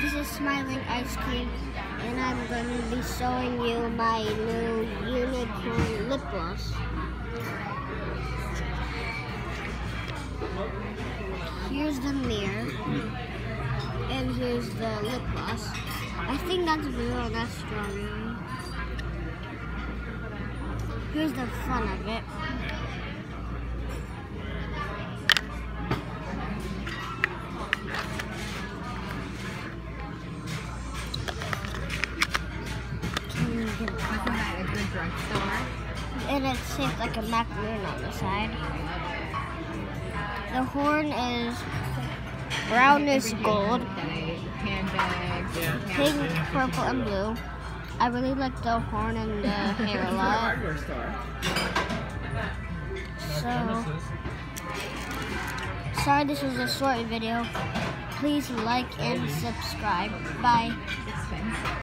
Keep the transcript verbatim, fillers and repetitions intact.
This is Smiling Ice Cream, and I'm going to be showing you my new unicorn lip gloss. Here's the mirror, and here's the lip gloss. I think that's blue and that's strawberry. Here's the front of it. At a good drugstore. And it's shaped like a macaroon on the side. The horn is brownish gold, pink, purple, and blue. I really like the horn and the hair a lot. So, sorry this was a short video. Please like and subscribe. Bye.